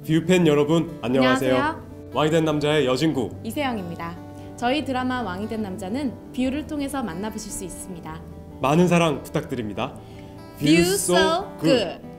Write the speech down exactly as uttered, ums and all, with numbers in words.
뷰팬 여러분 안녕하세요. 안녕하세요. 왕이 된 남자의 여진구 이세영입니다. 저희 드라마 왕이 된 남자는 뷰를 통해서 만나보실 수 있습니다. 많은 사랑 부탁드립니다. View so good.